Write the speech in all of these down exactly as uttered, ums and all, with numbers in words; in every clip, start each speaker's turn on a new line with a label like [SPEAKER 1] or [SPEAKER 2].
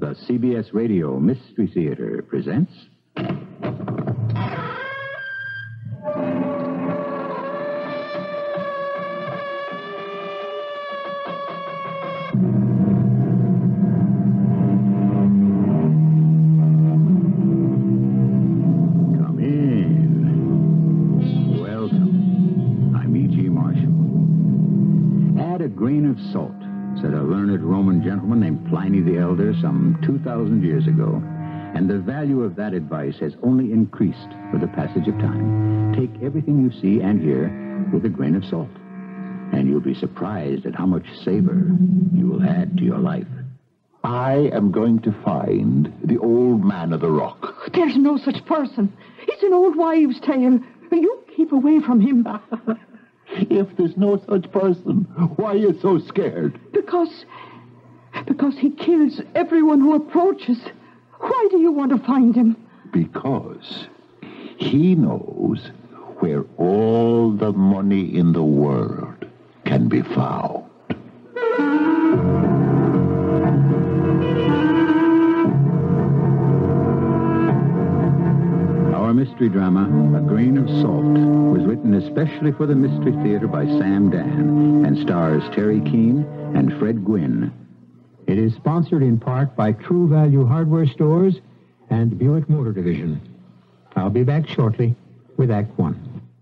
[SPEAKER 1] The C B S Radio Mystery Theater presents... Come in. Welcome. I'm E G. Marshall. Add a grain of salt, said a learned Roman gentleman named Pliny the Elder some two thousand years ago. And the value of that advice has only increased with the passage of time. Take everything you see and hear with a grain of salt, and you'll be surprised at how much savor you will add to your life.
[SPEAKER 2] I am going to find the old man of the rock.
[SPEAKER 3] There's no such person. It's an old wives' tale. You keep away from him.
[SPEAKER 2] If there's no such person, why are you so scared?
[SPEAKER 3] Because... because he kills everyone who approaches. Why do you want to find him?
[SPEAKER 2] Because he knows where all the money in the world can be found.
[SPEAKER 1] Our mystery drama, A Grain of Salt, was written especially for the Mystery Theater by Sam Dan and stars Teri Keane and Fred Gwynne.
[SPEAKER 4] It is sponsored in part by True Value Hardware Stores and Buick Motor Division. I'll be back shortly with Act One.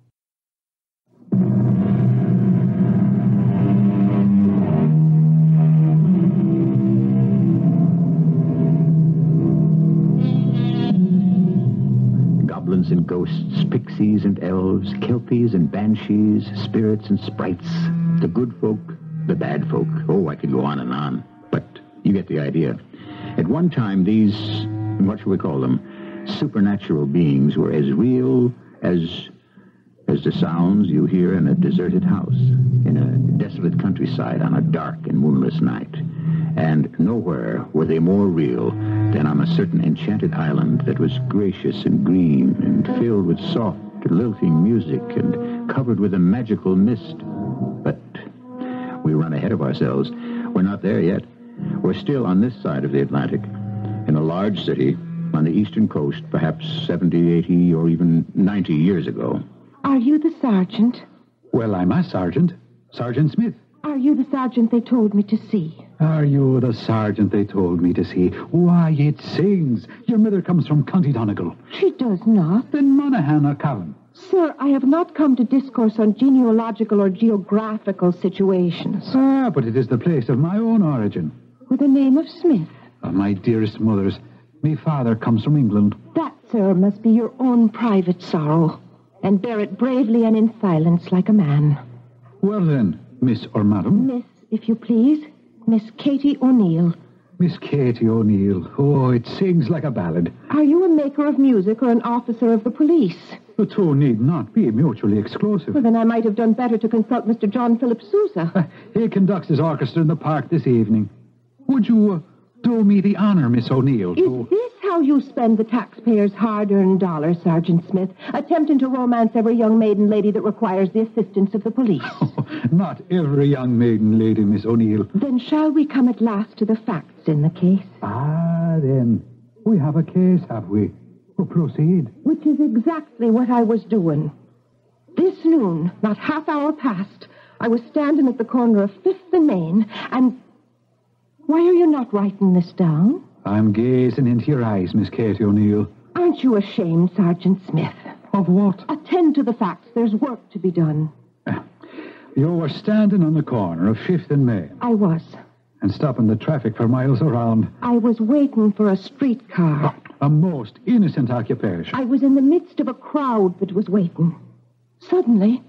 [SPEAKER 1] Goblins and ghosts, pixies and elves, kelpies and banshees, spirits and sprites, the good folk, the bad folk. Oh, I could go on and on. But you get the idea. At one time, these, what shall we call them, supernatural beings were as real as as the sounds you hear in a deserted house, in a desolate countryside on a dark and moonless night. And nowhere were they more real than on a certain enchanted island that was gracious and green and filled with soft, lilting music and covered with a magical mist. But we run ahead of ourselves. We're not there yet. We're still on this side of the Atlantic, in a large city on the eastern coast, perhaps seventy, eighty, or even ninety years ago.
[SPEAKER 3] Are you the sergeant?
[SPEAKER 5] Well, I'm a sergeant. Sergeant Smith.
[SPEAKER 3] Are you the sergeant they told me to see?
[SPEAKER 5] Are you the sergeant they told me to see? Why, it sings. Your mother comes from County Donegal.
[SPEAKER 3] She does not.
[SPEAKER 5] Then Monaghan or Cowan.
[SPEAKER 3] Sir, I have not come to discourse on genealogical or geographical situations.
[SPEAKER 5] Ah, but it is the place of my own origin.
[SPEAKER 3] With the name of Smith.
[SPEAKER 5] Oh, my dearest mothers, me father comes from England.
[SPEAKER 3] That, sir, must be your own private sorrow. And bear it bravely and in silence like a man.
[SPEAKER 5] Well then, Miss or Madam?
[SPEAKER 3] Miss, if you please. Miss Katie O'Neill.
[SPEAKER 5] Miss Katie O'Neill. Oh, it sings like a ballad.
[SPEAKER 3] Are you a maker of music or an officer of the police?
[SPEAKER 5] The two need not be mutually exclusive.
[SPEAKER 3] Well, then I might have done better to consult Mister John Philip Sousa.
[SPEAKER 5] He conducts his orchestra in the park this evening. Would you uh, do me the honor, Miss O'Neill? To...
[SPEAKER 3] Is this how you spend the taxpayers' hard-earned dollars, Sergeant Smith, attempting to romance every young maiden lady that requires the assistance of the police?
[SPEAKER 5] Oh, not every young maiden lady, Miss O'Neill.
[SPEAKER 3] Then shall we come at last to the facts in the case?
[SPEAKER 5] Ah, then. We have a case, have we? Well, proceed.
[SPEAKER 3] Which is exactly what I was doing. This noon, not half hour past, I was standing at the corner of Fifth and Main, and... Why are you not writing this down?
[SPEAKER 5] I'm gazing into your eyes, Miss Katie O'Neill.
[SPEAKER 3] Aren't you ashamed, Sergeant Smith?
[SPEAKER 5] Of what?
[SPEAKER 3] Attend to the facts. There's work to be done.
[SPEAKER 5] Uh, you were standing on the corner of Fifth and Main.
[SPEAKER 3] I was.
[SPEAKER 5] And stopping the traffic for miles around.
[SPEAKER 3] I was waiting for a streetcar.
[SPEAKER 5] Oh, a most innocent occupation.
[SPEAKER 3] I was in the midst of a crowd that was waiting. Suddenly...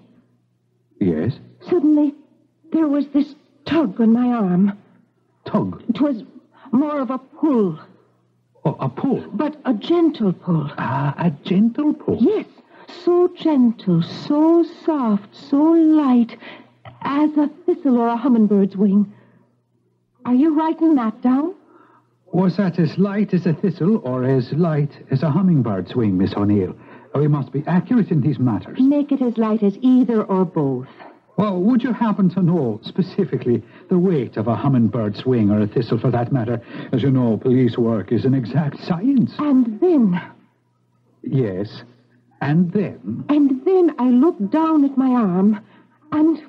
[SPEAKER 5] Yes?
[SPEAKER 3] Suddenly, there was this tug on my arm.
[SPEAKER 5] Tug?
[SPEAKER 3] It was more of a pull.
[SPEAKER 5] Oh, a pull?
[SPEAKER 3] But a gentle pull.
[SPEAKER 5] Ah, a gentle pull?
[SPEAKER 3] Yes, so gentle, so soft, so light, as a thistle or a hummingbird's wing. Are you writing that down?
[SPEAKER 5] Was that as light as a thistle or as light as a hummingbird's wing, Miss O'Neill? We must be accurate in these matters.
[SPEAKER 3] Make it as light as either or both.
[SPEAKER 5] Well, would you happen to know specifically the weight of a hummingbird's wing, or a thistle for that matter? As you know, police work is an exact science.
[SPEAKER 3] And then,
[SPEAKER 5] Yes. And then?
[SPEAKER 3] and then I looked down at my arm, and,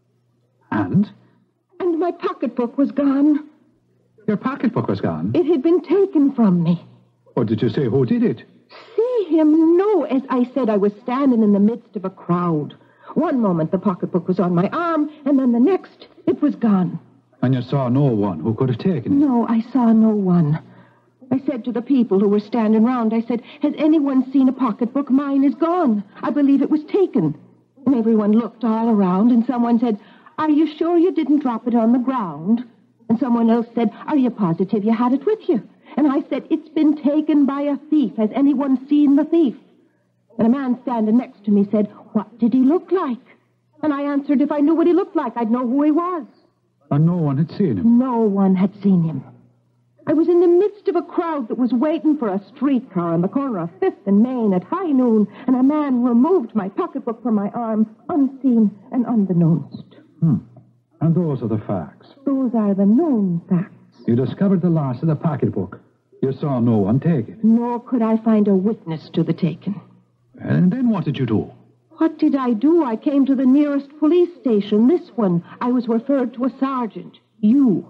[SPEAKER 5] And?
[SPEAKER 3] and my pocketbook was gone.
[SPEAKER 5] Your pocketbook was gone?
[SPEAKER 3] It had been taken from me.
[SPEAKER 5] What did you say? Who did it?
[SPEAKER 3] See him? No, as I said, I was standing in the midst of a crowd. One moment the pocketbook was on my arm, and then the next, it was gone.
[SPEAKER 5] And you saw no one who could have taken it?
[SPEAKER 3] No, I saw no one. I said to the people who were standing round, I said, has anyone seen a pocketbook? Mine is gone. I believe it was taken. And everyone looked all around, and someone said, are you sure you didn't drop it on the ground? And someone else said, are you positive you had it with you? And I said, it's been taken by a thief. Has anyone seen the thief? And a man standing next to me said, what did he look like? And I answered, if I knew what he looked like, I'd know who he was.
[SPEAKER 5] And no one had seen him?
[SPEAKER 3] No one had seen him. I was in the midst of a crowd that was waiting for a streetcar on the corner of Fifth and Main at high noon, and a man removed my pocketbook from my arm, unseen and unbeknownst.
[SPEAKER 5] Hmm. And those are the facts.
[SPEAKER 3] Those are the known facts.
[SPEAKER 5] You discovered the loss of the pocketbook. You saw no one take it.
[SPEAKER 3] Nor could I find a witness to the taking.
[SPEAKER 5] And then what did you do?
[SPEAKER 3] What did I do? I came to the nearest police station, this one. I was referred to a sergeant. You.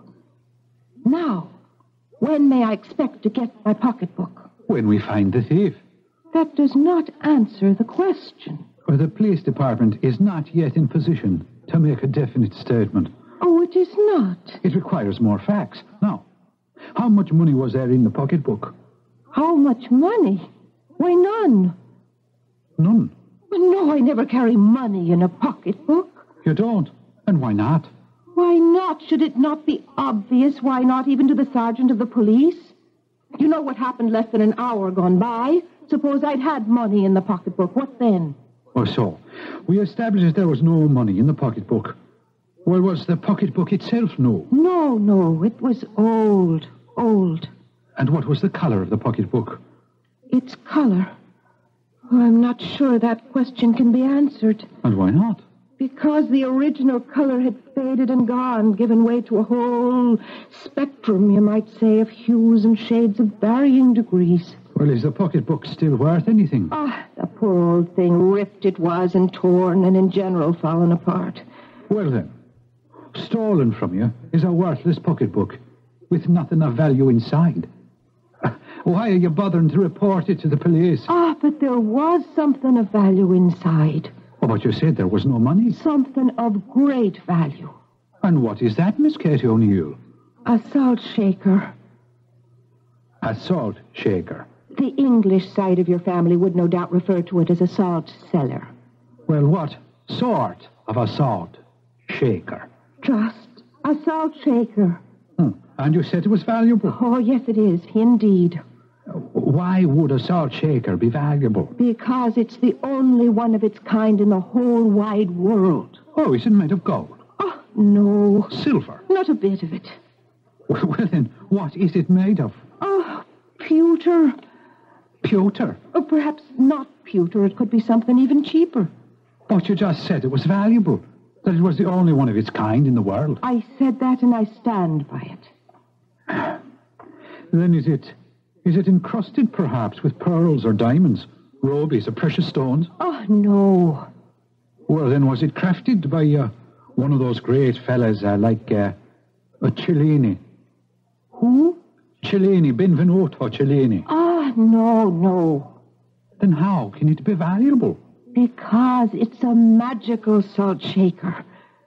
[SPEAKER 3] Now, when may I expect to get my pocketbook?
[SPEAKER 5] When we find the thief.
[SPEAKER 3] That does not answer the question.
[SPEAKER 5] Or the police department is not yet in position to make a definite statement.
[SPEAKER 3] Oh, it is not.
[SPEAKER 5] It requires more facts. Now, how much money was there in the pocketbook?
[SPEAKER 3] How much money? Why, none.
[SPEAKER 5] None.
[SPEAKER 3] No, I never carry money in a pocketbook.
[SPEAKER 5] You don't? And why not?
[SPEAKER 3] Why not? Should it not be obvious? Why not even to the sergeant of the police? You know what happened less than an hour gone by. Suppose I'd had money in the pocketbook. What then?
[SPEAKER 5] Or so. We established that there was no money in the pocketbook. Well, was the pocketbook itself new?
[SPEAKER 3] No, no. It was old. Old.
[SPEAKER 5] And what was the color of the pocketbook?
[SPEAKER 3] Its color? Oh, I'm not sure that question can be answered.
[SPEAKER 5] And why not?
[SPEAKER 3] Because the original color had faded and gone, given way to a whole spectrum, you might say, of hues and shades of varying degrees.
[SPEAKER 5] Well, is the pocketbook still worth anything?
[SPEAKER 3] Ah, the poor old thing, ripped it was and torn and in general fallen apart.
[SPEAKER 5] Well, then, stolen from you is a worthless pocketbook with nothing of value inside. Why are you bothering to report it to the police?
[SPEAKER 3] Ah, but there was something of value inside.
[SPEAKER 5] Oh, but you said there was no money.
[SPEAKER 3] Something of great value.
[SPEAKER 5] And what is that, Miss Katie O'Neill?
[SPEAKER 3] A salt shaker.
[SPEAKER 5] A salt shaker.
[SPEAKER 3] The English side of your family would no doubt refer to it as a salt cellar.
[SPEAKER 5] Well, what sort of a salt shaker?
[SPEAKER 3] Just a salt shaker.
[SPEAKER 5] Hmm. And you said it was valuable.
[SPEAKER 3] Oh, yes, it is, indeed.
[SPEAKER 5] Why would a salt shaker be valuable?
[SPEAKER 3] Because it's the only one of its kind in the whole wide world.
[SPEAKER 5] Oh, is it made of gold?
[SPEAKER 3] Oh, no.
[SPEAKER 5] Silver?
[SPEAKER 3] Not a bit of it.
[SPEAKER 5] Well, then, what is it made of?
[SPEAKER 3] Oh, pewter.
[SPEAKER 5] Pewter?
[SPEAKER 3] Or perhaps not pewter. It could be something even cheaper.
[SPEAKER 5] But you just said it was valuable. That it was the only one of its kind in the world.
[SPEAKER 3] I said that and I stand by it.
[SPEAKER 5] Then is it... Is it encrusted, perhaps, with pearls or diamonds, rubies or precious stones?
[SPEAKER 3] Oh, no.
[SPEAKER 5] Well, then, was it crafted by uh, one of those great fellas uh, like uh, a Cellini?
[SPEAKER 3] Who?
[SPEAKER 5] Cellini, Benvenuto Cellini.
[SPEAKER 3] Ah, no, no.
[SPEAKER 5] Then how can it be valuable?
[SPEAKER 3] Because it's a magical salt shaker.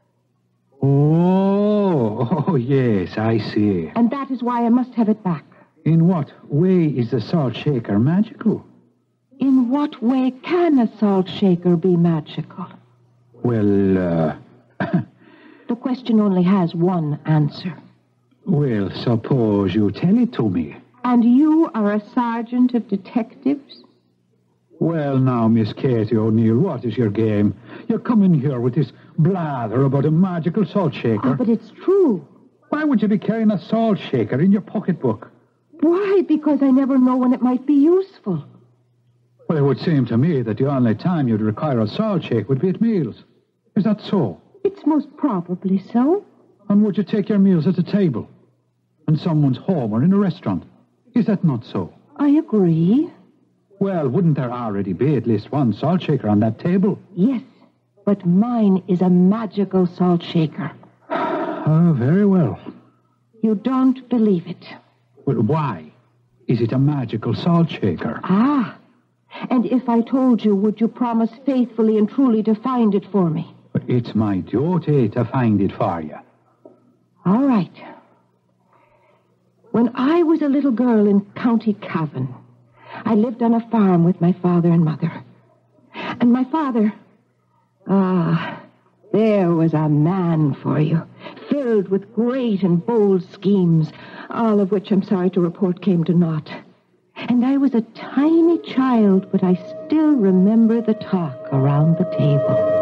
[SPEAKER 5] Oh, oh, yes, I see.
[SPEAKER 3] And that is why I must have it back.
[SPEAKER 5] In what way is the salt shaker magical?
[SPEAKER 3] In what way can a salt shaker be magical?
[SPEAKER 5] Well, uh...
[SPEAKER 3] The question only has one answer.
[SPEAKER 5] Well, suppose you tell it to me.
[SPEAKER 3] And you are a sergeant of detectives?
[SPEAKER 5] Well, now, Miss Katie O'Neill, what is your game? You come in here with this blather about a magical salt shaker.
[SPEAKER 3] Oh, but it's true.
[SPEAKER 5] Why would you be carrying a salt shaker in your pocketbook?
[SPEAKER 3] Why? Because I never know when it might be useful.
[SPEAKER 5] Well, it would seem to me that the only time you'd require a salt shake would be at meals. Is that so?
[SPEAKER 3] It It's most probably so.
[SPEAKER 5] And would you take your meals at a table? In someone's home or in a restaurant? Is that not so?
[SPEAKER 3] I agree.
[SPEAKER 5] Well, wouldn't there already be at least one salt shaker on that table?
[SPEAKER 3] Yes, but mine is a magical salt shaker.
[SPEAKER 5] Oh, very well.
[SPEAKER 3] You don't believe it.
[SPEAKER 5] Well, why? Is it a magical salt shaker?
[SPEAKER 3] Ah, and if I told you, would you promise faithfully and truly to find it for me?
[SPEAKER 5] It's my duty to find it for you.
[SPEAKER 3] All right. When I was a little girl in County Cavan, I lived on a farm with my father and mother. And my father... Ah, there was a man for you, filled with great and bold schemes, all of which, I'm sorry to report, came to naught. And I was a tiny child, but I still remember the talk around the table.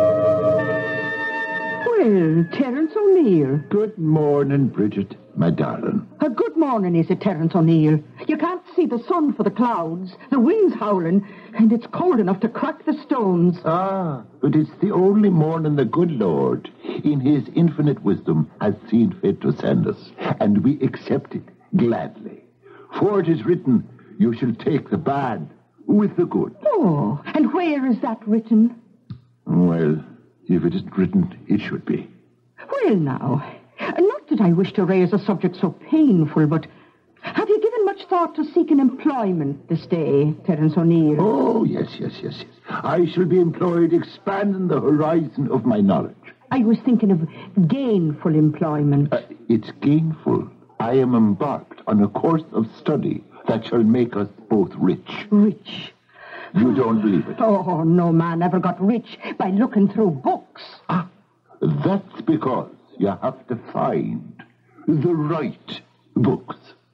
[SPEAKER 6] Well, Terence O'Neill.
[SPEAKER 2] Good morning, Bridget, my darling.
[SPEAKER 6] A good morning, is it, Terence O'Neill? You can't see the sun for the clouds. The wind's howling, and it's cold enough to crack the stones.
[SPEAKER 2] Ah, but it's the only morning the good Lord, in his infinite wisdom, has seen fit to send us, and we accept it gladly. For it is written, you shall take the bad with the good.
[SPEAKER 6] Oh, and where is that written?
[SPEAKER 2] Well, if it isn't written, it should be.
[SPEAKER 6] Well, now, not that I wish to raise a subject so painful, but have you given much thought to seeking employment this day, Terence O'Neill?
[SPEAKER 2] Oh, yes, yes, yes, yes. I shall be employed expanding the horizon of my knowledge.
[SPEAKER 6] I was thinking of gainful employment.
[SPEAKER 2] Uh, it's gainful. I am embarked on a course of study that shall make us both rich.
[SPEAKER 6] Rich?
[SPEAKER 2] You don't believe it?
[SPEAKER 6] Oh, no man ever got rich by looking through books.
[SPEAKER 2] Ah, that's because you have to find the right books.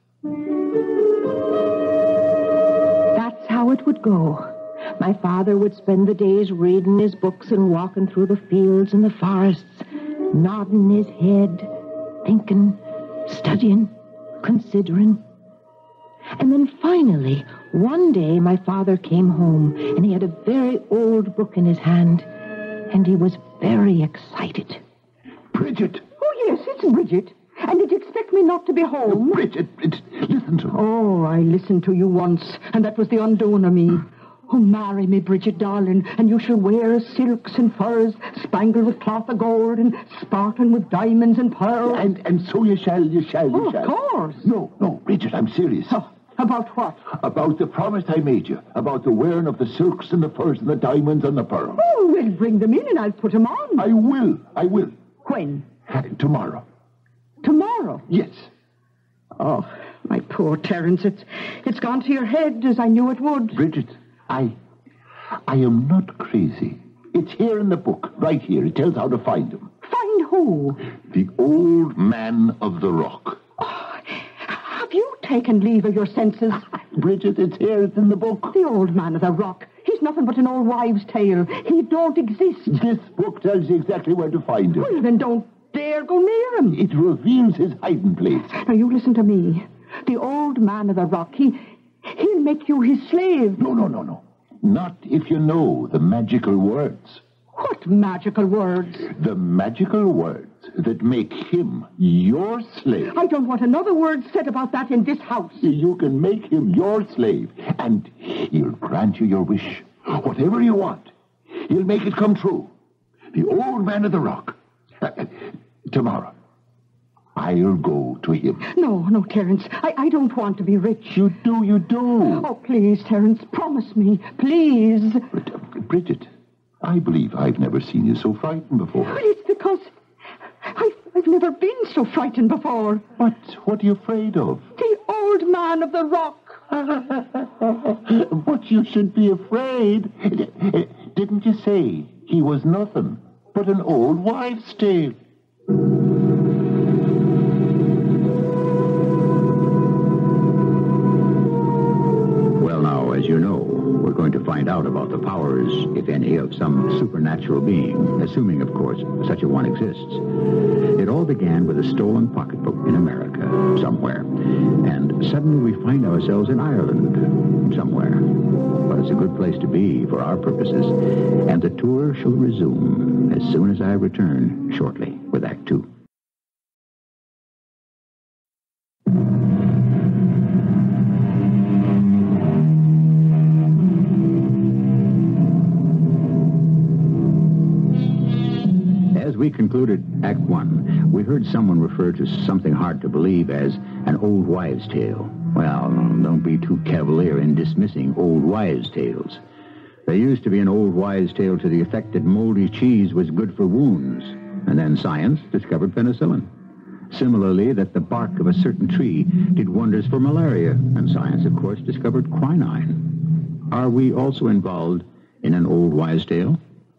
[SPEAKER 3] That's how it would go. My father would spend the days reading his books and walking through the fields and the forests, nodding his head, thinking, studying, considering. And then finally, one day my father came home, and he had a very old book in his hand, and he was very excited.
[SPEAKER 2] Bridget!
[SPEAKER 6] Oh, yes, it's Bridget. And did you expect me not to be home?
[SPEAKER 2] Bridget, Bridget, listen to me.
[SPEAKER 6] Oh, I listened to you once, and that was the undoing of me. Oh, marry me, Bridget, darling, and you shall wear silks and furs, spangled with cloth of gold, and sparkling with diamonds and pearls.
[SPEAKER 2] And and so you shall, you shall, you
[SPEAKER 6] Oh,
[SPEAKER 2] shall.
[SPEAKER 6] of course.
[SPEAKER 2] No, no, Bridget, I'm serious.
[SPEAKER 6] Oh, about what?
[SPEAKER 2] About the promise I made you, about the wearing of the silks and the furs and the diamonds and the pearls.
[SPEAKER 6] Oh, well, bring them in and I'll put them on.
[SPEAKER 2] I will, I will.
[SPEAKER 6] When?
[SPEAKER 2] Tomorrow.
[SPEAKER 6] Tomorrow?
[SPEAKER 2] Yes.
[SPEAKER 6] Oh, my poor Terence, it's, it's gone to your head as I knew it would.
[SPEAKER 2] Bridget, I, I am not crazy. It's here in the book, right here. It tells how to find him.
[SPEAKER 6] Find who?
[SPEAKER 2] The old man of the rock.
[SPEAKER 6] Oh, have you taken leave of your senses?
[SPEAKER 2] Bridget, it's here. It's in the book.
[SPEAKER 6] The old man of the rock. He's nothing but an old wives' tale. He don't exist.
[SPEAKER 2] This book tells you exactly where to find him.
[SPEAKER 6] Well, then don't dare go near him.
[SPEAKER 2] It reveals his hiding place.
[SPEAKER 6] Now, you listen to me. The old man of the rock, he, he'll make you his slave.
[SPEAKER 2] No, no, no, no. Not if you know the magical words.
[SPEAKER 6] What magical words?
[SPEAKER 2] The magical words that make him your slave.
[SPEAKER 6] I don't want another word said about that in this house.
[SPEAKER 2] You can make him your slave, and he'll grant you your wish. Whatever you want, he'll make it come true. The old man of the rock. Uh, tomorrow, I'll go to him.
[SPEAKER 6] No, no, Terence. I, I don't want to be rich.
[SPEAKER 2] You do, you do.
[SPEAKER 6] Oh, please, Terence, promise me. Please.
[SPEAKER 2] But, uh, Bridget, I believe I've never seen you so frightened before.
[SPEAKER 6] But it's because I've, I've never been so frightened before.
[SPEAKER 2] What? What are you afraid of?
[SPEAKER 6] The old man of the rock.
[SPEAKER 2] But you should be afraid. Didn't you say he was nothing but an old wives' tale?
[SPEAKER 1] Well, now, as you know, we're going to find out about the powers powers, if any, of some supernatural being, assuming, of course, such a one exists. It all began with a stolen pocketbook in America, somewhere. And suddenly we find ourselves in Ireland, somewhere. But it's a good place to be for our purposes. And the tour shall resume as soon as I return shortly with Act Two. As we concluded Act One, we heard someone refer to something hard to believe as an old wives' tale. Well, don't be too cavalier in dismissing old wives' tales. There used to be an old wives' tale to the effect that moldy cheese was good for wounds, and then science discovered penicillin. Similarly, that the bark of a certain tree did wonders for malaria, and science, of course, discovered quinine. Are we also involved in an old wives' tale?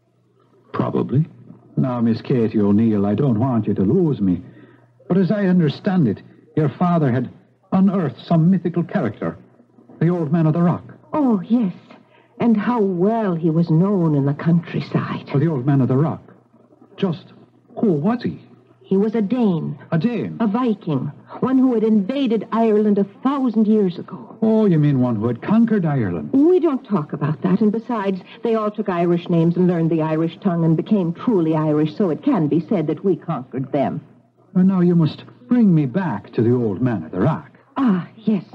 [SPEAKER 1] Probably.
[SPEAKER 5] Now, Miss Katie O'Neill, I don't want you to lose me. But as I understand it, your father had unearthed some mythical character, the Old Man of the Rock.
[SPEAKER 3] Oh, yes. And how well he was known in the countryside.
[SPEAKER 5] Oh, the Old Man of the Rock. Just who was he?
[SPEAKER 3] He was a Dane.
[SPEAKER 5] A Dane?
[SPEAKER 3] A Viking. One who had invaded Ireland a thousand years ago.
[SPEAKER 5] Oh, you mean one who had conquered Ireland?
[SPEAKER 3] We don't talk about that. And besides, they all took Irish names and learned the Irish tongue and became truly Irish, so it can be said that we conquered them.
[SPEAKER 5] Well, now you must bring me back to the Old Man of the Rock.
[SPEAKER 3] Ah, yes.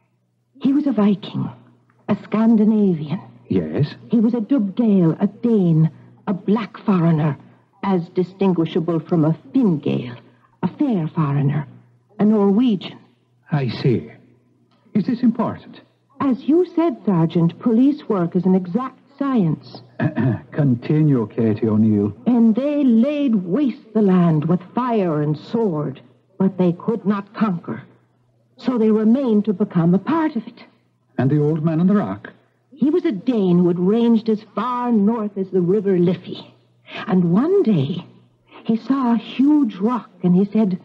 [SPEAKER 3] He was a Viking. A Scandinavian.
[SPEAKER 5] Yes?
[SPEAKER 3] He was a Dubgale, a Dane, a black foreigner, as distinguishable from a Fingale, a fair foreigner, a Norwegian.
[SPEAKER 5] I see. Is this important?
[SPEAKER 3] As you said, Sergeant, police work is an exact science.
[SPEAKER 5] Continue, Katie O'Neill.
[SPEAKER 3] And they laid waste the land with fire and sword, but they could not conquer. So they remained to become a part of it.
[SPEAKER 5] And the Old Man on the Rock?
[SPEAKER 3] He was a Dane who had ranged as far north as the River Liffey. And one day, he saw a huge rock, and he said,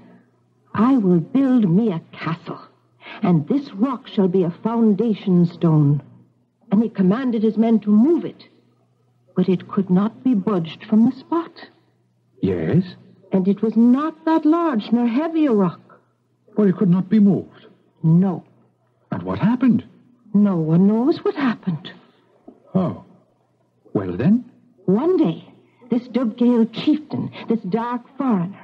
[SPEAKER 3] I will build me a castle, and this rock shall be a foundation stone. And he commanded his men to move it, but it could not be budged from the spot.
[SPEAKER 5] Yes?
[SPEAKER 3] And it was not that large nor heavy a rock.
[SPEAKER 5] But it could not be moved?
[SPEAKER 3] No.
[SPEAKER 5] And what happened?
[SPEAKER 3] No one knows what happened.
[SPEAKER 5] Oh. Well, then?
[SPEAKER 3] One day, this Dubgale chieftain, this dark foreigner,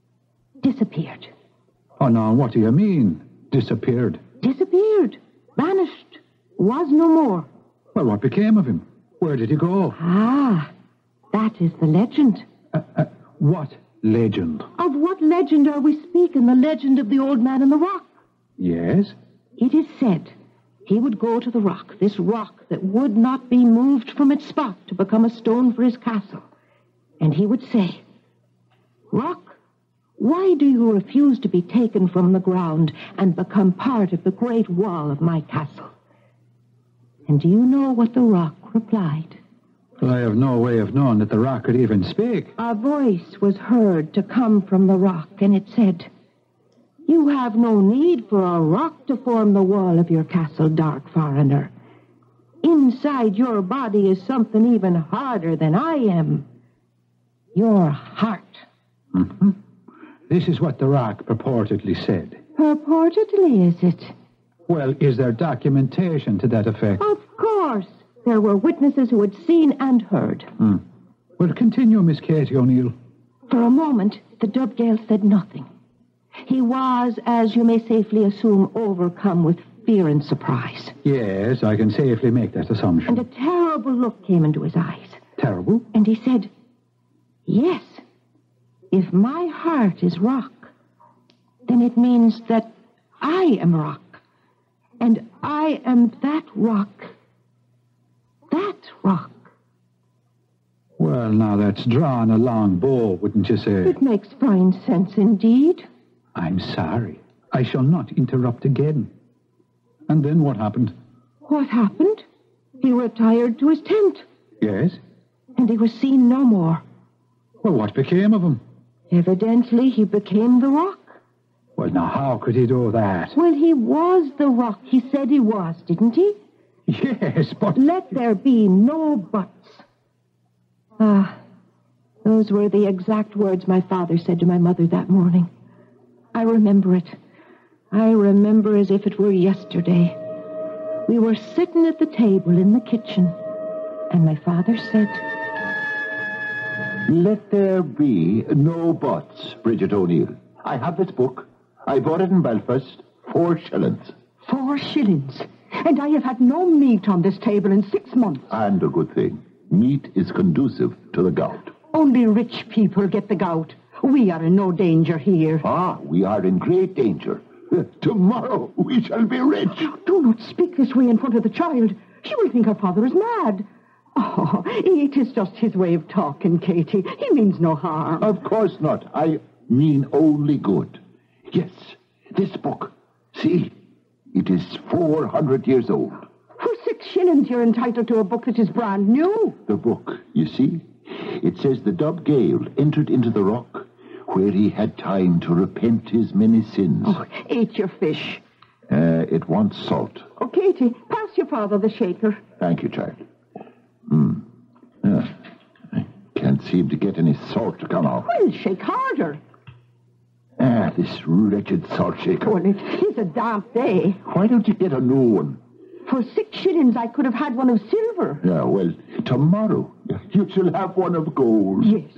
[SPEAKER 3] disappeared.
[SPEAKER 5] Oh, now, what do you mean, disappeared?
[SPEAKER 3] Disappeared. Vanished. Was no more.
[SPEAKER 5] Well, what became of him? Where did he go?
[SPEAKER 3] Ah, that is the legend.
[SPEAKER 5] Uh, uh, what legend?
[SPEAKER 3] Of what legend are we speaking? The legend of the Old Man on the Rock.
[SPEAKER 5] Yes?
[SPEAKER 3] It is said he would go to the rock, this rock that would not be moved from its spot to become a stone for his castle. And he would say, Rock, why do you refuse to be taken from the ground and become part of the great wall of my castle? And do you know what the rock replied?
[SPEAKER 5] Well, I have no way of knowing that the rock could even speak.
[SPEAKER 3] A voice was heard to come from the rock, and it said, You have no need for a rock to form the wall of your castle, dark foreigner. Inside your body is something even harder than I am. Your heart.
[SPEAKER 5] Mm-hmm. This is what the rock purportedly said.
[SPEAKER 3] Purportedly, is it?
[SPEAKER 5] Well, is there documentation to that effect?
[SPEAKER 3] Of course. There were witnesses who had seen and heard.
[SPEAKER 5] Hmm. Well, continue, Miss Katie O'Neill.
[SPEAKER 3] For a moment, the Dubgale said nothing. He was, as you may safely assume, overcome with fear and surprise.
[SPEAKER 5] Yes, I can safely make that assumption.
[SPEAKER 3] And a terrible look came into his eyes.
[SPEAKER 5] Terrible?
[SPEAKER 3] And he said, Yes, if my heart is rock, then it means that I am rock. And I am that rock. That rock.
[SPEAKER 5] Well, now that's drawing a long bow, wouldn't you say?
[SPEAKER 3] It makes fine sense indeed.
[SPEAKER 5] I'm sorry. I shall not interrupt again. And then what happened?
[SPEAKER 3] What happened? He retired to his tent.
[SPEAKER 5] Yes?
[SPEAKER 3] And he was seen no more.
[SPEAKER 5] Well, what became of him?
[SPEAKER 3] Evidently, he became the rock.
[SPEAKER 5] Well, now, how could he do that?
[SPEAKER 3] Well, he was the rock. He said he was, didn't he?
[SPEAKER 5] Yes, but...
[SPEAKER 3] Let there be no buts. Ah, those were the exact words my father said to my mother that morning. I remember it. I remember as if it were yesterday. We were sitting at the table in the kitchen, and my father said...
[SPEAKER 2] Let there be no buts, Bridget O'Neill. I have this book. I bought it in Belfast. Four shillings.
[SPEAKER 6] Four shillings. And I have had no meat on this table in six months.
[SPEAKER 2] And a good thing. Meat is conducive to the gout.
[SPEAKER 6] Only rich people get the gout. We are in no danger here.
[SPEAKER 2] Ah, we are in great danger. Tomorrow we shall be rich.
[SPEAKER 6] Do not speak this way in front of the child. She will think her father is mad. Oh, it is just his way of talking, Katie. He means no harm.
[SPEAKER 2] Of course not. I mean only good. Yes, this book. See, it is four hundred years old.
[SPEAKER 6] For six shillings you're entitled to a book that is brand new.
[SPEAKER 2] The book, you see, it says the Dub Gale entered into the rock where he had time to repent his many sins.
[SPEAKER 6] Oh, ate your fish.
[SPEAKER 2] Uh, it wants salt.
[SPEAKER 6] Oh, Katie, pass your father the shaker.
[SPEAKER 2] Thank you, child. Hmm. Yeah. I can't seem to get any salt to come out.
[SPEAKER 6] Well, shake harder.
[SPEAKER 2] Ah, this wretched salt shaker.
[SPEAKER 6] Well, it is a damp day.
[SPEAKER 2] Why don't you get a new one?
[SPEAKER 6] For six shillings, I could have had one of silver.
[SPEAKER 2] Yeah, well, tomorrow you shall have one of gold.
[SPEAKER 6] Yes.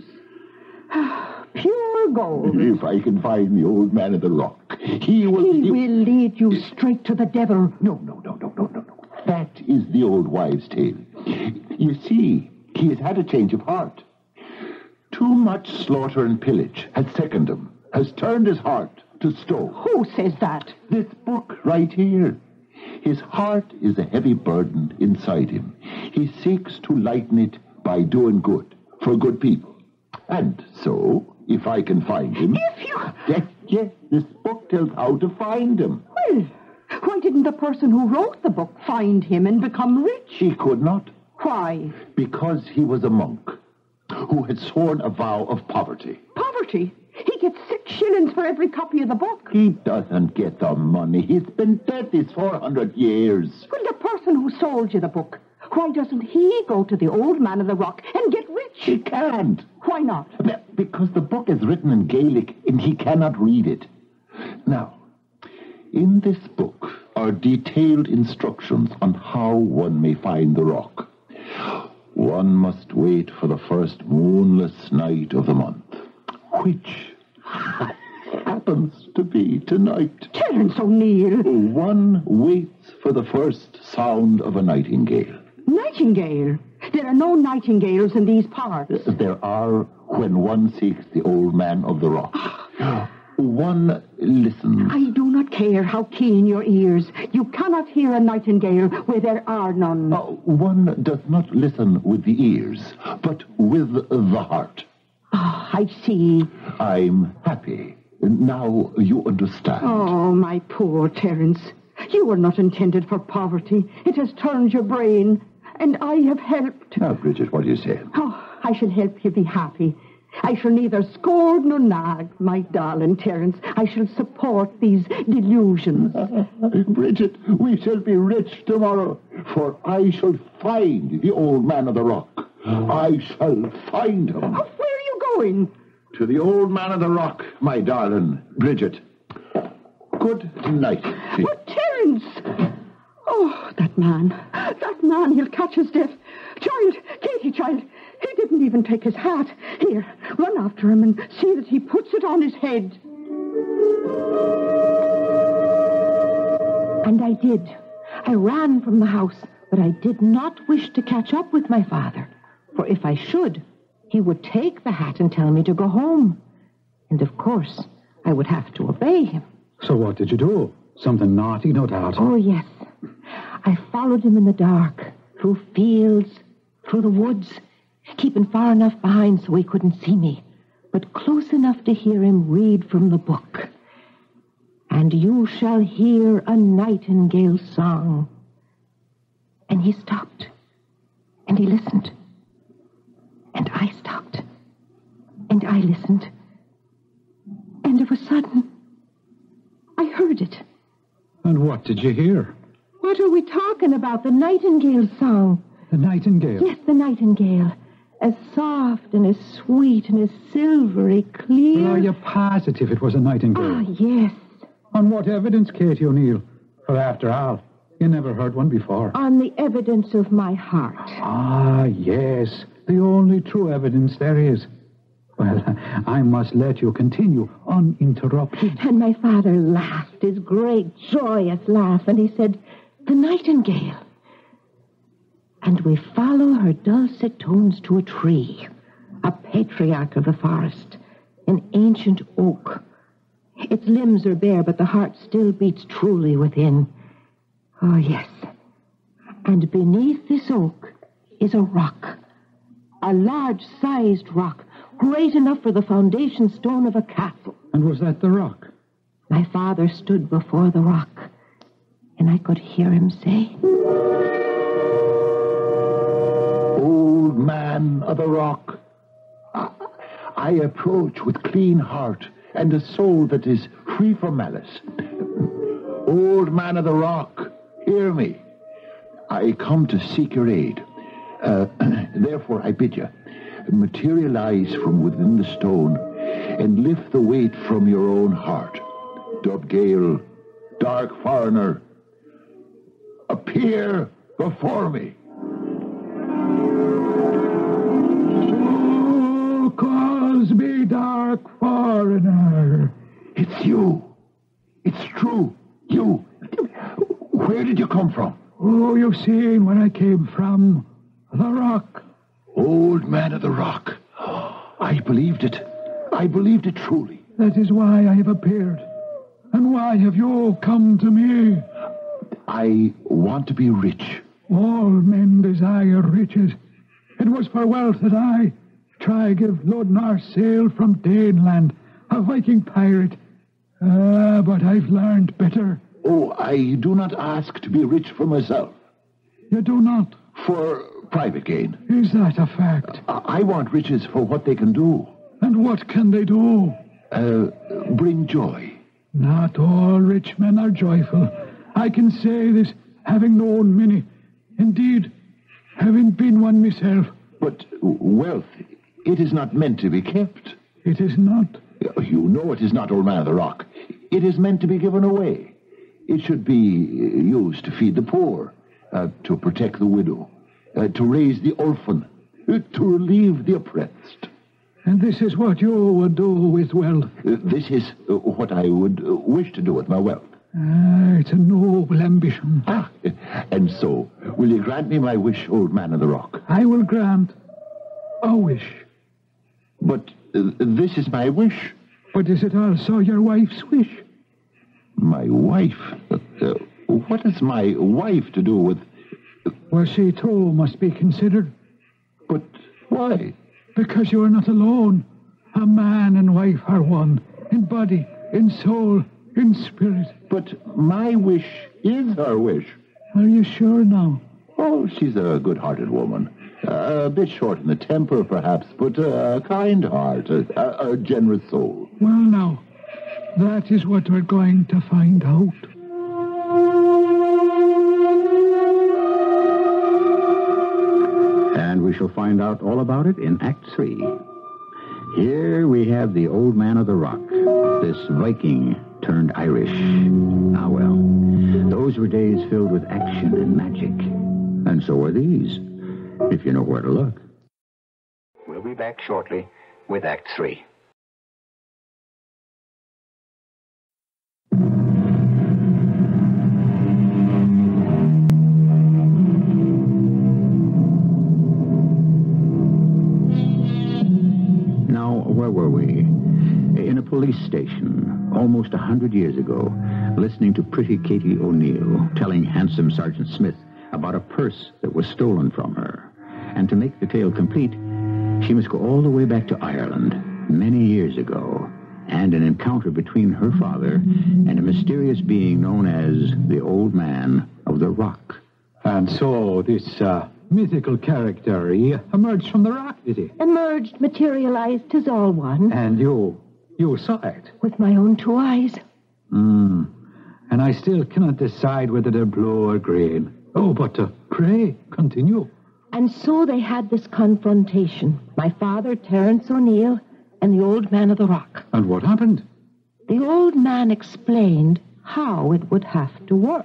[SPEAKER 6] Pure gold.
[SPEAKER 2] If I can find the old man of the rock, he will...
[SPEAKER 6] He will lead you straight to the devil.
[SPEAKER 2] No, no, no, no, no, no, no. That is the old wives' tale. You see, he has had a change of heart. Too much slaughter and pillage has sickened him, has turned his heart to stone.
[SPEAKER 6] Who says that?
[SPEAKER 2] This book right here. His heart is a heavy burden inside him. He seeks to lighten it by doing good for good people. And so, if I can find him...
[SPEAKER 6] If you...
[SPEAKER 2] Yes, yes, this book tells how to find him.
[SPEAKER 6] Well, why didn't the person who wrote the book find him and become rich?
[SPEAKER 2] He could not.
[SPEAKER 6] Why?
[SPEAKER 2] Because he was a monk who had sworn a vow of poverty.
[SPEAKER 6] Poverty? He gets six shillings for every copy of the book.
[SPEAKER 2] He doesn't get the money. He's been dead these four hundred years.
[SPEAKER 6] Well, the person who sold you the book, why doesn't he go to the old man of the rock and get rich?
[SPEAKER 2] He can't.
[SPEAKER 6] Why not?
[SPEAKER 2] Because the book is written in Gaelic and he cannot read it. Now, in this book are detailed instructions on how one may find the rock. One must wait for the first moonless night of the month, which happens to be tonight.
[SPEAKER 6] Terence O'Neill.
[SPEAKER 2] One waits for the first sound of a nightingale.
[SPEAKER 6] Nightingale? There are no nightingales in these parts.
[SPEAKER 2] There are when one seeks the old man of the rock. One listens.
[SPEAKER 6] I do not care how keen your ears. You cannot hear a nightingale where there are none.
[SPEAKER 2] Uh, one does not listen with the ears, but with the heart.
[SPEAKER 6] Ah, I see.
[SPEAKER 2] I'm happy. Now you understand.
[SPEAKER 6] Oh, my poor Terence. You were not intended for poverty. It has turned your brain, and I have helped.
[SPEAKER 2] Now, Bridget, what do you say?
[SPEAKER 6] Oh, I shall help you be happy. I shall neither scold nor nag, my darling Terence. I shall support these delusions.
[SPEAKER 2] Bridget, we shall be rich tomorrow, for I shall find the old man of the rock. I shall find him.
[SPEAKER 6] Oh, where are you going?
[SPEAKER 2] To the old man of the rock, my darling Bridget. Good night.
[SPEAKER 6] But Terence! Oh, that man. That man, he'll catch his death. Child, Katie, child, he didn't even take his hat. Here, run after him and see that he puts it on his head.
[SPEAKER 3] And I did. I ran from the house, but I did not wish to catch up with my father. For if I should, he would take the hat and tell me to go home. And of course, I would have to obey him.
[SPEAKER 5] So what did you do? Something naughty, no doubt.
[SPEAKER 3] Oh, yes. I followed him in the dark, through fields, through the woods, keeping far enough behind so he couldn't see me, but close enough to hear him read from the book. And you shall hear a nightingale's song. And he stopped, and he listened. And I stopped, and I listened. And of a sudden, I heard it.
[SPEAKER 5] And what did you hear?
[SPEAKER 3] What are we talking talking about the nightingale song.
[SPEAKER 5] The nightingale?
[SPEAKER 3] Yes, the nightingale. As soft and as sweet and as silvery clear.
[SPEAKER 5] Well, are you positive it was a nightingale?
[SPEAKER 3] Ah, yes.
[SPEAKER 5] On what evidence, Katie O'Neill? For after all, you never heard one before.
[SPEAKER 3] On the evidence of my heart.
[SPEAKER 5] Ah, yes. The only true evidence there is. Well, I must let you continue uninterrupted.
[SPEAKER 3] And my father laughed, his great, joyous laugh, and he said, the nightingale. And we follow her dulcet tones to a tree, a patriarch of the forest, an ancient oak. Its limbs are bare, but the heart still beats truly within. Oh, yes. And beneath this oak is a rock, a large-sized rock, great enough for the foundation stone of a castle.
[SPEAKER 5] And was that the rock?
[SPEAKER 3] My father stood before the rock, and I could hear him say,
[SPEAKER 2] Old man of the rock, I, I approach with clean heart and a soul that is free from malice. Old man of the rock, hear me. I come to seek your aid. Uh, therefore, I bid you, materialize from within the stone and lift the weight from your own heart. Dubgale, dark foreigner, appear before me.
[SPEAKER 5] Oh, calls me dark foreigner.
[SPEAKER 2] It's you. It's true. You. Where did you come from?
[SPEAKER 5] Oh, you've seen where I came from. The rock.
[SPEAKER 2] Old man of the rock. I believed it. I believed it truly.
[SPEAKER 5] That is why I have appeared. And why have you come to me?
[SPEAKER 2] I want to be rich.
[SPEAKER 5] All men desire riches. It was for wealth that I try give Lodnar sail from Daneland, a Viking pirate. Ah, but I've learned better.
[SPEAKER 2] Oh, I do not ask to be rich for myself.
[SPEAKER 5] You do not?
[SPEAKER 2] For private gain.
[SPEAKER 5] Is that a fact?
[SPEAKER 2] I want riches for what they can do.
[SPEAKER 5] And what can they do?
[SPEAKER 2] Uh, bring joy.
[SPEAKER 5] Not all rich men are joyful. I can say this, having known many. Indeed, having been one myself.
[SPEAKER 2] But wealth, it is not meant to be kept.
[SPEAKER 5] It is not.
[SPEAKER 2] You know it is not, old man of the rock. It is meant to be given away. It should be used to feed the poor, uh, to protect the widow, uh, to raise the orphan, uh, to relieve the oppressed.
[SPEAKER 5] And this is what you would do with wealth?
[SPEAKER 2] Uh, this is uh, what I would uh, wish to do with my wealth.
[SPEAKER 5] Ah, it's a noble ambition.
[SPEAKER 2] Ah, and so, will you grant me my wish, old man of the rock?
[SPEAKER 5] I will grant a wish.
[SPEAKER 2] But uh, this is my wish.
[SPEAKER 5] But is it also your wife's wish?
[SPEAKER 2] My wife? Uh, uh, what has my wife to do with...
[SPEAKER 5] Well, she too must be considered.
[SPEAKER 2] But why?
[SPEAKER 5] Because you are not alone. A man and wife are one, in body, in soul, in spirit.
[SPEAKER 2] But my wish is her wish.
[SPEAKER 5] Are you sure now?
[SPEAKER 2] Oh, she's a good-hearted woman. Uh, a bit short in the temper, perhaps, but a kind heart, a, a, a generous soul.
[SPEAKER 5] Well, now, that is what we're going to find out.
[SPEAKER 1] And we shall find out all about it in Act Three. Here we have the old man of the rock, this Viking turned Irish. Ah, well, those were days filled with action and magic. And so are these, if you know where to look. We'll be back shortly with Act Three. Now, where were we? In a police station, almost a hundred years ago, listening to pretty Katie O'Neill telling handsome Sergeant Smith about a purse that was stolen from her. And to make the tale complete, she must go all the way back to Ireland, many years ago, and an encounter between her father and a mysterious being known as the Old Man of the Rock.
[SPEAKER 5] And so this uh, mythical character, he emerged from the rock, did he?
[SPEAKER 3] Emerged, materialized, 'tis all one.
[SPEAKER 5] And you, you saw it?
[SPEAKER 3] With my own two eyes.
[SPEAKER 5] Hmm. And I still cannot decide whether they're blue or green. Oh, but uh, pray, continue.
[SPEAKER 3] And so they had this confrontation, my father, Terence O'Neill, and the old man of the rock.
[SPEAKER 5] And what happened?
[SPEAKER 3] The old man explained how it would have to work.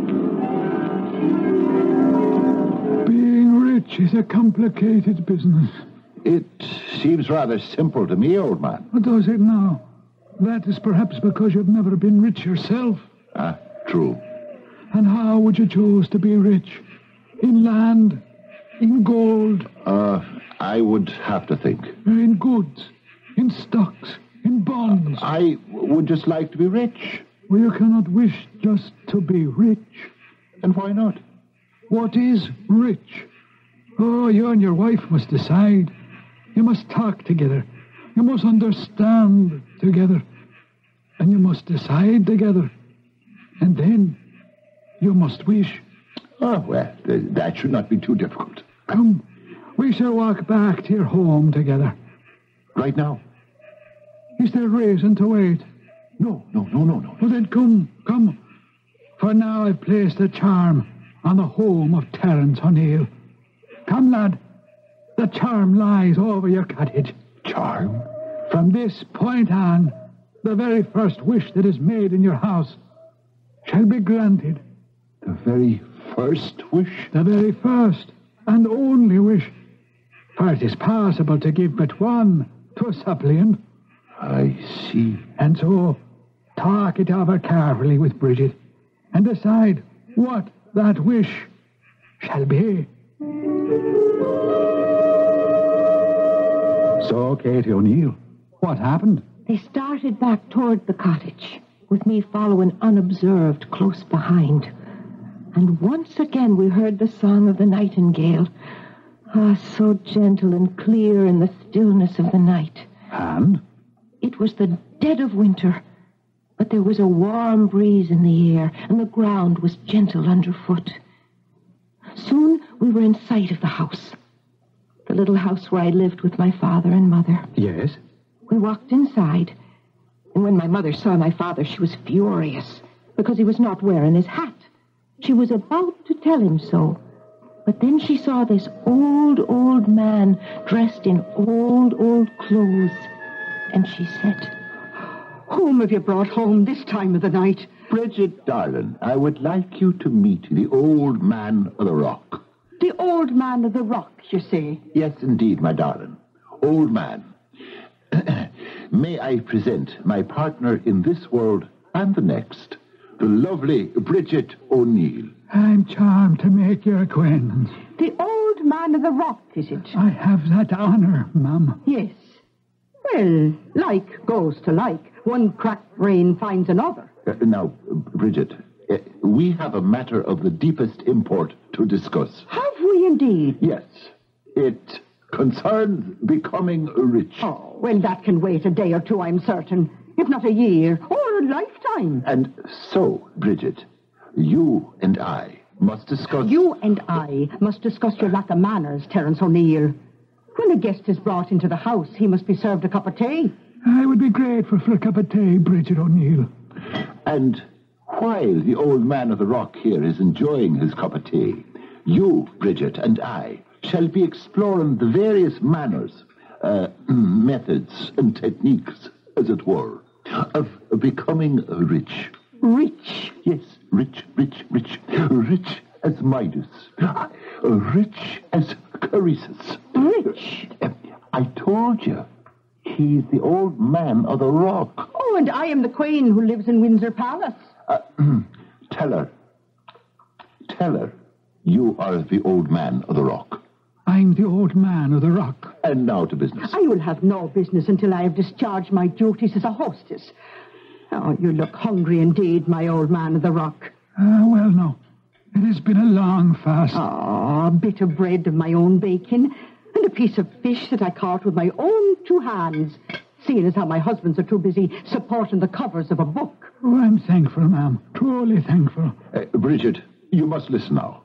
[SPEAKER 5] Being rich is a complicated business.
[SPEAKER 2] It seems rather simple to me, old man.
[SPEAKER 5] What does it now? That is perhaps because you've never been rich yourself.
[SPEAKER 2] Ah, true.
[SPEAKER 5] And how would you choose to be rich? In land? In gold?
[SPEAKER 2] Uh, I would have to think.
[SPEAKER 5] In goods? In stocks? In bonds?
[SPEAKER 2] I would just like to be rich.
[SPEAKER 5] Well, you cannot wish just to be rich.
[SPEAKER 2] And why not?
[SPEAKER 5] What is rich? Oh, you and your wife must decide. You must talk together. You must understand together. And you must decide together. And then you must wish.
[SPEAKER 2] Oh, well, th- that should not be too difficult.
[SPEAKER 5] Come, we shall walk back to your home together.
[SPEAKER 2] Right now?
[SPEAKER 5] Is there reason to wait?
[SPEAKER 2] No, no, no, no, no.
[SPEAKER 5] Well, then come, come. For now I've placed a charm on the home of Terence O'Neill. Come, lad. The charm lies over your cottage.
[SPEAKER 2] Charm?
[SPEAKER 5] From this point on, the very first wish that is made in your house shall be granted.
[SPEAKER 2] The very first wish?
[SPEAKER 5] The very first and only wish. For it is possible to give but one to a suppliant.
[SPEAKER 2] I see.
[SPEAKER 5] And so, talk it over carefully with Bridget and decide what that wish shall be.
[SPEAKER 7] So, Katie O'Neill, what happened?
[SPEAKER 3] They started back toward the cottage, with me following unobserved close behind. And once again we heard the song of the nightingale. Ah, so gentle and clear in the stillness of the night.
[SPEAKER 7] And?
[SPEAKER 3] It was the dead of winter, but there was a warm breeze in the air, and the ground was gentle underfoot. Soon we were in sight of the house, the little house where I lived with my father and mother.
[SPEAKER 7] Yes?
[SPEAKER 3] We walked inside, and when my mother saw my father, she was furious because he was not wearing his hat. She was about to tell him so, but then she saw this old, old man dressed in old, old clothes, and she said,
[SPEAKER 6] "Whom have you brought home this time of the night?"
[SPEAKER 2] Bridget, darling, I would like you to meet the old man of the rock.
[SPEAKER 6] The old man of the rock, you say?
[SPEAKER 2] Yes, indeed, my darling. Old man. May I present my partner in this world and the next, the lovely Bridget O'Neill.
[SPEAKER 5] I'm charmed to make your acquaintance.
[SPEAKER 6] The old man of the rock, is it?
[SPEAKER 5] I have that honor, ma'am.
[SPEAKER 6] Yes. Well, like goes to like. One cracked brain finds another.
[SPEAKER 2] Uh, now, Bridget, uh, we have a matter of the deepest import to discuss.
[SPEAKER 6] Have we indeed?
[SPEAKER 2] Yes. It concerns becoming rich.
[SPEAKER 6] Oh, well, that can wait a day or two, I'm certain. If not a year or a lifetime.
[SPEAKER 2] And so, Bridget, you and I must discuss...
[SPEAKER 6] You and I must discuss your lack of manners, Terence O'Neill. When a guest is brought into the house, he must be served a cup of tea.
[SPEAKER 5] I would be grateful for a cup of tea, Bridget O'Neill.
[SPEAKER 2] And while the old man of the rock here is enjoying his cup of tea, you, Bridget, and I shall be exploring the various manners, uh, methods, and techniques, as it were, of becoming rich.
[SPEAKER 6] Rich?
[SPEAKER 2] Yes, rich, rich, rich. Rich as Midas. Uh, rich as Croesus.
[SPEAKER 6] Rich?
[SPEAKER 2] Uh, I told you. He's the old man of the rock.
[SPEAKER 6] Oh, and I am the queen who lives in Windsor Palace.
[SPEAKER 2] Uh, tell her. Tell her you are the old man of the rock.
[SPEAKER 5] I'm the old man of the rock.
[SPEAKER 2] And now to business.
[SPEAKER 6] I will have no business until I have discharged my duties as a hostess. Oh, you look hungry indeed, my old man of the rock.
[SPEAKER 5] Ah, uh, well, no. It has been a long fast.
[SPEAKER 6] Oh, a bit of bread of my own baking, and a piece of fish that I caught with my own two hands, seeing as how my husbands are too busy supporting the covers of a book.
[SPEAKER 5] Oh, I'm thankful, ma'am. Truly thankful.
[SPEAKER 2] Uh, Bridget, you must listen now.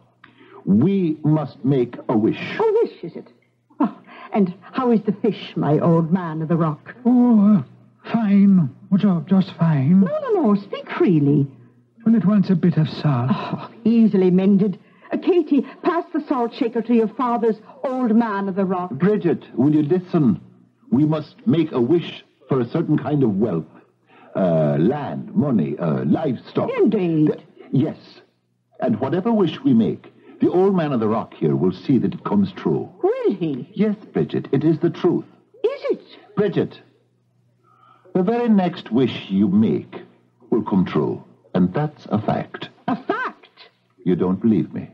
[SPEAKER 2] We must make a wish.
[SPEAKER 6] A wish, is it? Oh, and how is the fish, my old man of the rock?
[SPEAKER 5] Oh, uh, fine. Oh, just fine.
[SPEAKER 6] No, no, no. Speak freely.
[SPEAKER 5] Well, it wants a bit of salt.
[SPEAKER 6] Oh, easily mended. Uh, Katie, pass the salt shaker to your father's old man of the rock.
[SPEAKER 2] Bridget, will you listen? We must make a wish for a certain kind of wealth. Uh, land, money, uh, livestock.
[SPEAKER 6] Indeed.
[SPEAKER 2] Uh, yes. And whatever wish we make, the old man of the rock here will see that it comes true.
[SPEAKER 6] Will he?
[SPEAKER 2] Yes, Bridget, it is the truth.
[SPEAKER 6] Is it?
[SPEAKER 2] Bridget, the very next wish you make will come true. And that's a fact.
[SPEAKER 6] A fact?
[SPEAKER 2] You don't believe me?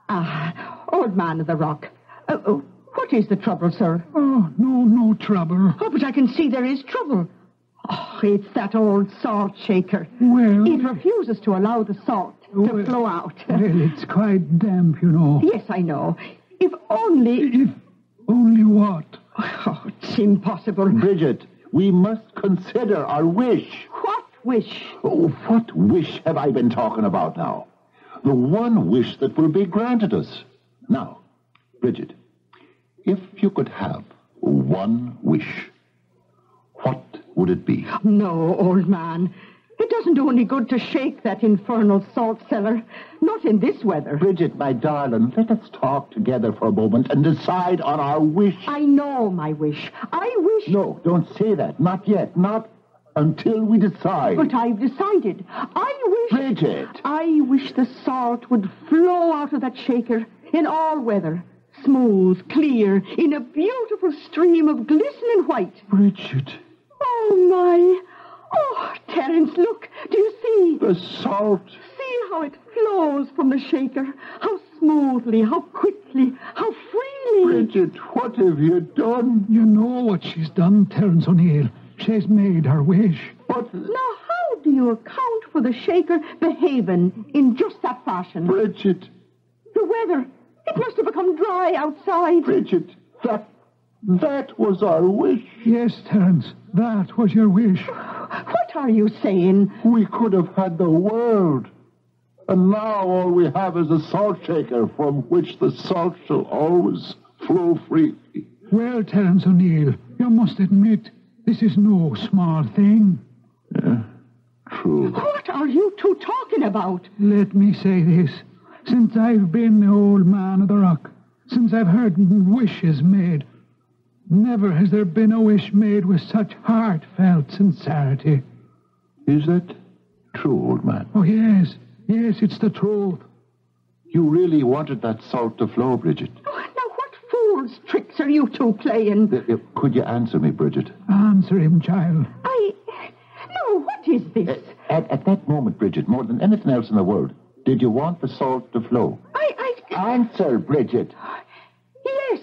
[SPEAKER 6] Ah, old man of the rock. Uh, oh, what is the trouble, sir?
[SPEAKER 5] Oh, no, no trouble.
[SPEAKER 6] Oh, but I can see there is trouble. Oh, it's that old salt shaker.
[SPEAKER 5] Well...
[SPEAKER 6] It refuses to allow the salt to
[SPEAKER 5] well,
[SPEAKER 6] flow out.
[SPEAKER 5] Well, it's quite damp, you know.
[SPEAKER 6] Yes, I know. If only...
[SPEAKER 5] If only what?
[SPEAKER 6] Oh, it's impossible.
[SPEAKER 2] Bridget, we must consider our wish.
[SPEAKER 6] What wish?
[SPEAKER 2] Oh, what wish have I been talking about now? The one wish that will be granted us. Now, Bridget, if you could have one wish, what would it be?
[SPEAKER 6] No, old man. It doesn't do any good to shake that infernal salt cellar. Not in this weather.
[SPEAKER 2] Bridget, my darling, let us talk together for a moment and decide on our wish.
[SPEAKER 6] I know my wish. I wish...
[SPEAKER 2] No, don't say that. Not yet. Not until we decide.
[SPEAKER 6] But I've decided. I wish...
[SPEAKER 2] Bridget!
[SPEAKER 6] I wish the salt would flow out of that shaker in all weather. Smooth, clear, in a beautiful stream of glistening white.
[SPEAKER 2] Bridget.
[SPEAKER 6] Oh, my... Oh, Terence, look. Do you see?
[SPEAKER 2] The salt.
[SPEAKER 6] See how it flows from the shaker. How smoothly, how quickly, how freely.
[SPEAKER 2] Bridget, what have you done?
[SPEAKER 5] You know what she's done, Terence O'Neill. She's made her wish.
[SPEAKER 2] But...
[SPEAKER 6] Now, how do you account for the shaker behaving in just that fashion?
[SPEAKER 2] Bridget.
[SPEAKER 6] The weather. It must have become dry outside.
[SPEAKER 2] Bridget, that... that was our wish.
[SPEAKER 5] Yes, Terence, that was your wish.
[SPEAKER 6] What are you saying?
[SPEAKER 2] We could have had the world. And now all we have is a salt shaker from which the salt shall always flow freely.
[SPEAKER 5] Well, Terence O'Neill, you must admit, this is no small thing.
[SPEAKER 2] Yeah, true.
[SPEAKER 6] What are you two talking about?
[SPEAKER 5] Let me say this. Since I've been the old man of the rock, since I've heard wishes made, never has there been a wish made with such heartfelt sincerity.
[SPEAKER 2] Is that true, old man?
[SPEAKER 5] Oh, yes. Yes, it's the truth.
[SPEAKER 2] You really wanted that salt to flow, Bridget?
[SPEAKER 6] Oh, now, what fool's tricks are you two playing?
[SPEAKER 2] Uh, uh, could you answer me, Bridget?
[SPEAKER 5] Answer him, child.
[SPEAKER 6] I... No, what is this?
[SPEAKER 2] Uh, at, at that moment, Bridget, more than anything else in the world, did you want the salt to flow?
[SPEAKER 6] I... I...
[SPEAKER 2] Answer, Bridget.
[SPEAKER 6] Yes.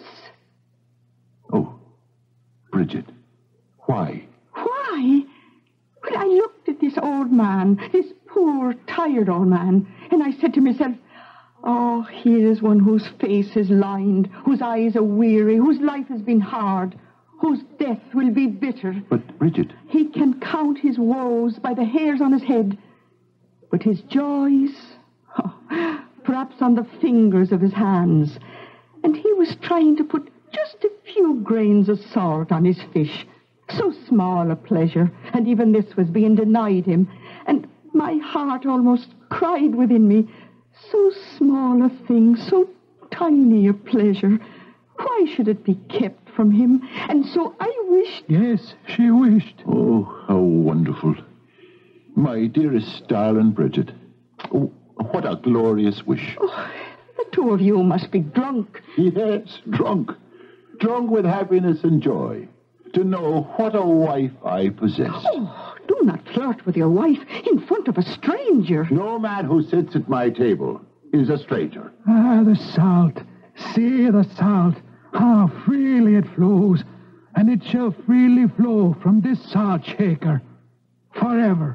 [SPEAKER 2] Oh, Bridget, why?
[SPEAKER 6] Why? Well, I looked at this old man, this poor, tired old man, and I said to myself, oh, here is one whose face is lined, whose eyes are weary, whose life has been hard, whose death will be bitter.
[SPEAKER 2] But, Bridget...
[SPEAKER 6] He can count his woes by the hairs on his head, but his joys, oh, perhaps on the fingers of his hands. And he was trying to put just a few grains of salt on his fish. So small a pleasure, and even this was being denied him. And my heart almost cried within me. So small a thing, so tiny a pleasure. Why should it be kept from him? And so I wished...
[SPEAKER 5] Yes, she wished.
[SPEAKER 2] Oh, how wonderful. My dearest darling Bridget. Oh, what a glorious wish.
[SPEAKER 6] Oh, the two of you must be drunk.
[SPEAKER 2] Yes, drunk. Drunk with happiness and joy. To know what a wife I possess.
[SPEAKER 6] Oh, do not flirt with your wife in front of a stranger.
[SPEAKER 2] No man who sits at my table is a stranger.
[SPEAKER 5] Ah, the salt. See the salt. How freely it flows. And it shall freely flow from this salt shaker. Forever.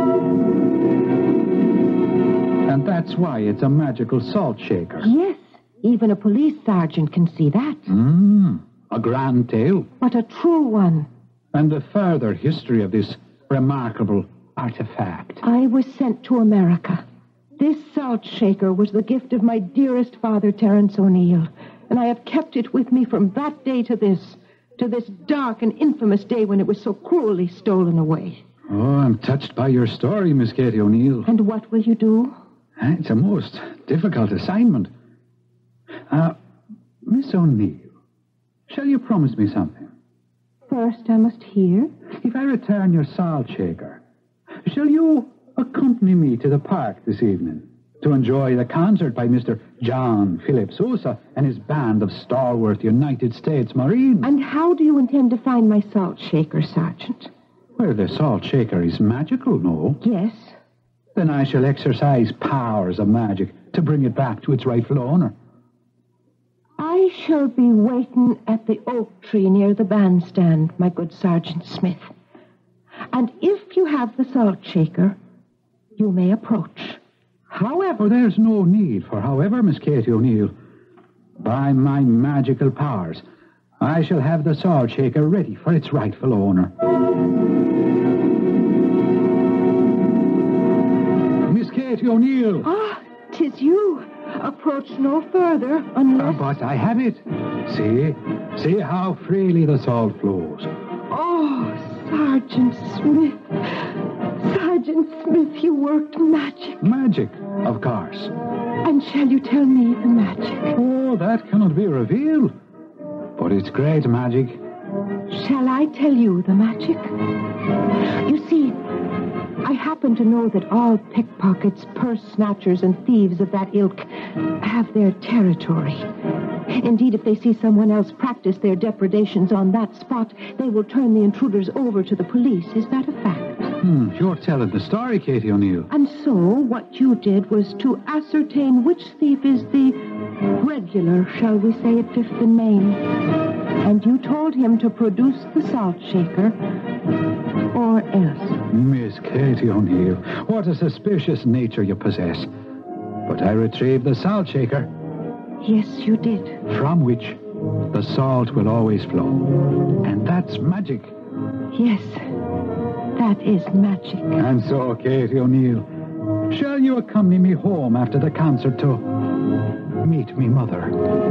[SPEAKER 4] And that's why it's a magical salt shaker.
[SPEAKER 3] Yes, even a police sergeant can see that.
[SPEAKER 4] Mmm, a grand tale.
[SPEAKER 3] But a true one.
[SPEAKER 4] And the further history of this remarkable artifact.
[SPEAKER 3] I was sent to America. This salt shaker was the gift of my dearest father, Terence O'Neill, and I have kept it with me from that day to this, to this dark and infamous day when it was so cruelly stolen away.
[SPEAKER 4] Oh, I'm touched by your story, Miss Katie O'Neill.
[SPEAKER 3] And what will you do?
[SPEAKER 4] It's a most difficult assignment.
[SPEAKER 7] Uh, Miss O'Neill, shall you promise me something?
[SPEAKER 3] First, I must hear.
[SPEAKER 7] If I return your salt shaker, shall you accompany me to the park this evening to enjoy the concert by Mister John Philip Sousa and his band of stalwart United States Marines?
[SPEAKER 3] And how do you intend to find my salt shaker, Sergeant?
[SPEAKER 7] Well, the salt shaker is magical, no?
[SPEAKER 3] Yes.
[SPEAKER 7] Then I shall exercise powers of magic to bring it back to its rightful owner.
[SPEAKER 3] I shall be waiting at the oak tree near the bandstand, my good Sergeant Smith. And if you have the salt shaker, you may approach. However...
[SPEAKER 7] Oh, there's no need for however, Miss Katie O'Neill. By my magical powers, I shall have the salt shaker ready for its rightful owner. Miss Katie O'Neill!
[SPEAKER 3] Ah, 'tis you. Approach no further unless...
[SPEAKER 7] Uh, but I have it. See? See how freely the salt flows.
[SPEAKER 3] Oh, Sergeant Smith. Sergeant Smith, you worked magic.
[SPEAKER 7] Magic, of course.
[SPEAKER 3] And shall you tell me the magic?
[SPEAKER 7] Oh, that cannot be revealed. But it's great magic.
[SPEAKER 3] Shall I tell you the magic? You see, I happen to know that all pickpockets, purse snatchers, and thieves of that ilk have their territory. Indeed, if they see someone else practice their depredations on that spot, they will turn the intruders over to the police. Is that a fact?
[SPEAKER 7] Hmm, you're telling the story, Katie O'Neill.
[SPEAKER 3] And so, what you did was to ascertain which thief is the regular, shall we say, at Fifth and Main. And you told him to produce the salt shaker, or else.
[SPEAKER 7] Miss Katie O'Neill, what a suspicious nature you possess. But I retrieved the salt shaker.
[SPEAKER 3] Yes, you did.
[SPEAKER 7] From which the salt will always flow. And that's magic.
[SPEAKER 3] Yes, that is magic.
[SPEAKER 7] And so, Katie O'Neill, shall you accompany me home after the concert to meet me mother?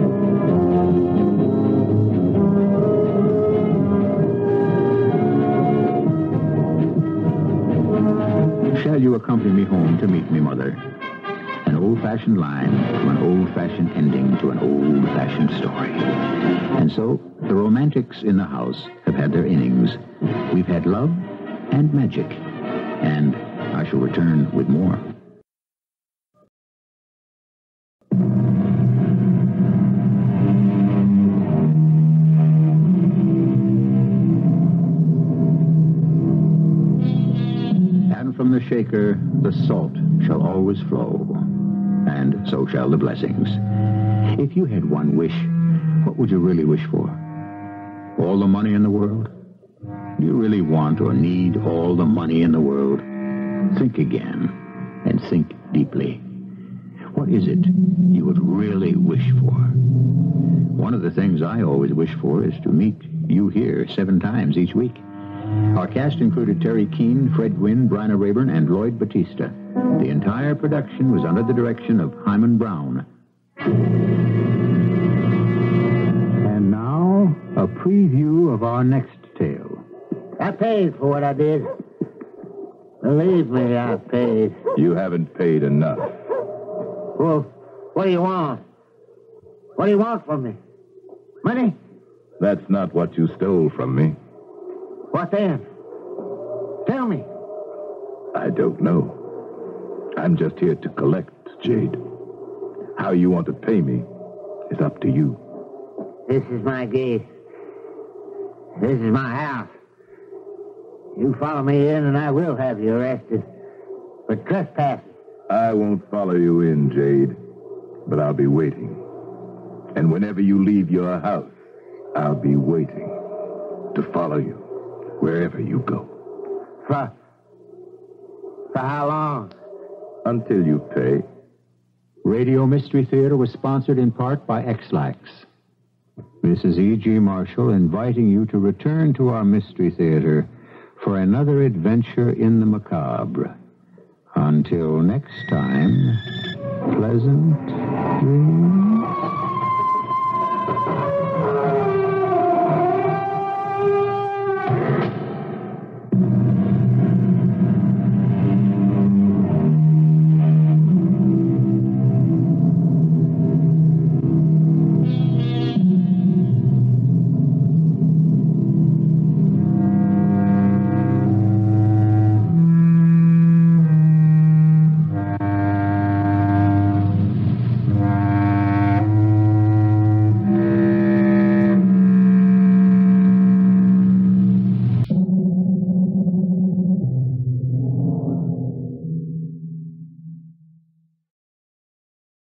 [SPEAKER 1] Shall you accompany me home to meet me mother? An old-fashioned line from an old-fashioned ending to an old-fashioned story. And so, the romantics in the house have had their innings. We've had love and magic. And I shall return with more. And from the shaker, the salt shall always flow. And so shall the blessings. If you had one wish, what would you really wish for? All the money in the world? Do you really want or need all the money in the world? Think again, and think deeply. What is it you would really wish for? One of the things I always wish for is to meet you here seven times each week. Our cast included Teri Keane, Fred Gwynne, Bryna Rayburn, and Lloyd Batista. The entire production was under the direction of Hyman Brown. And now, a preview of our next tale.
[SPEAKER 8] I paid for what I did. Believe me, I paid.
[SPEAKER 2] You haven't paid enough.
[SPEAKER 8] Well, what do you want? What do you want from me? Money?
[SPEAKER 2] That's not what you stole from me.
[SPEAKER 8] What then? Tell me.
[SPEAKER 2] I don't know. I'm just here to collect, Jade. How you want to pay me is up to you.
[SPEAKER 8] This is my gate. This is my house. You follow me in and I will have you arrested for trespassing.
[SPEAKER 2] I won't follow you in, Jade, but I'll be waiting. And whenever you leave your house, I'll be waiting to follow you wherever you go.
[SPEAKER 8] For, for how long?
[SPEAKER 2] Until you pay.
[SPEAKER 1] Radio Mystery Theater was sponsored in part by X-Lax. This is E G. Marshall inviting you to return to our Mystery Theater for another adventure in the macabre. Until next time, pleasant dreams.